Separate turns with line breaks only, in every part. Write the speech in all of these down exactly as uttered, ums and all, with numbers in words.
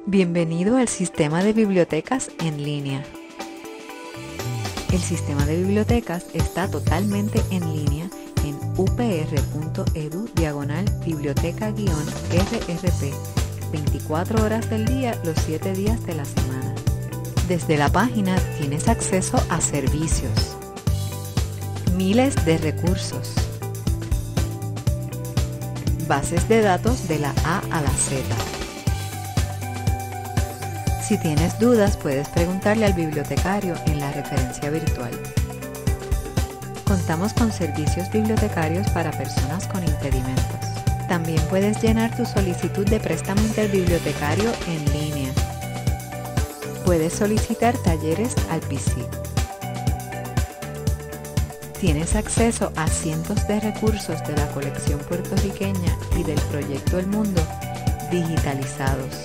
Bienvenido al sistema de bibliotecas en línea. El sistema de bibliotecas está totalmente en línea en upr.edu diagonal biblioteca guión rrp veinticuatro horas del día, los siete días de la semana. Desde la página tienes acceso a servicios, miles de recursos, bases de datos de la A a la Z. Si tienes dudas, puedes preguntarle al bibliotecario en la referencia virtual. Contamos con servicios bibliotecarios para personas con impedimentos. También puedes llenar tu solicitud de préstamo interbibliotecario en línea. Puedes solicitar talleres al P C. Tienes acceso a cientos de recursos de la colección puertorriqueña y del Proyecto El Mundo digitalizados.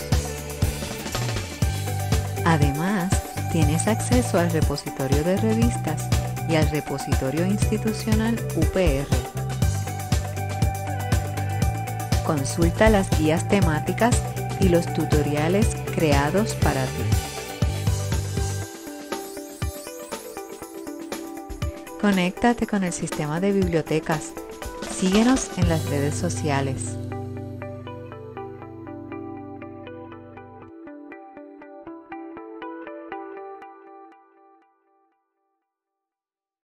Además, tienes acceso al repositorio de revistas y al repositorio institucional U P R. Consulta las guías temáticas y los tutoriales creados para ti. Conéctate con el sistema de bibliotecas. Síguenos en las redes sociales.